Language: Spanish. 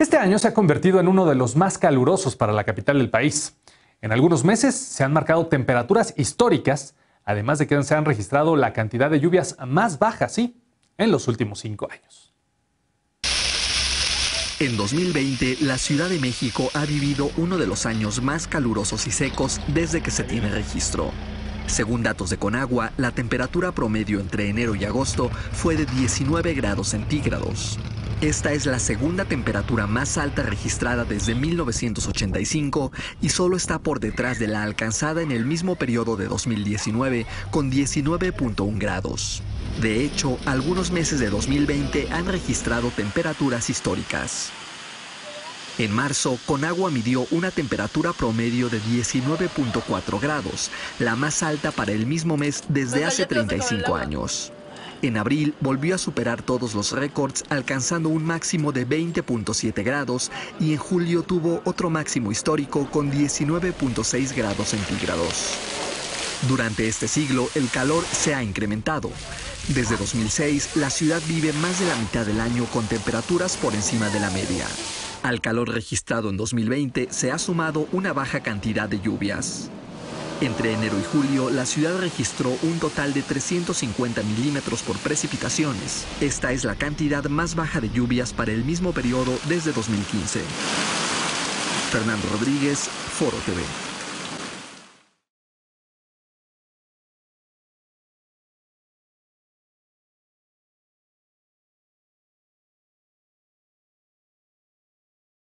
Este año se ha convertido en uno de los más calurosos para la capital del país. En algunos meses se han marcado temperaturas históricas, además de que se han registrado la cantidad de lluvias más baja, sí, en los últimos 5 años. En 2020, la Ciudad de México ha vivido uno de los años más calurosos y secos desde que se tiene registro. Según datos de Conagua, la temperatura promedio entre enero y agosto fue de 19 grados centígrados. Esta es la segunda temperatura más alta registrada desde 1985 y solo está por detrás de la alcanzada en el mismo periodo de 2019 con 19.1 grados. De hecho, algunos meses de 2020 han registrado temperaturas históricas. En marzo, Conagua midió una temperatura promedio de 19.4 grados, la más alta para el mismo mes desde hace 35 años. En abril volvió a superar todos los récords, alcanzando un máximo de 20.7 grados y en julio tuvo otro máximo histórico con 19.6 grados centígrados. Durante este siglo, el calor se ha incrementado. Desde 2006, la ciudad vive más de la mitad del año con temperaturas por encima de la media. Al calor registrado en 2020 se ha sumado una baja cantidad de lluvias. Entre enero y julio, la ciudad registró un total de 350 milímetros por precipitaciones. Esta es la cantidad más baja de lluvias para el mismo periodo desde 2015. Fernando Rodríguez, Foro TV.